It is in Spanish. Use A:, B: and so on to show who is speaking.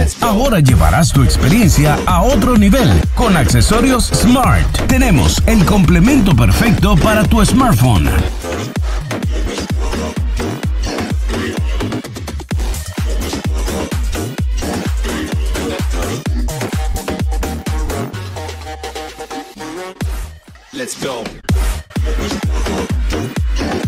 A: Ahora llevarás tu experiencia a otro nivel con accesorios Smart. Tenemos el complemento perfecto para tu smartphone.
B: Let's go.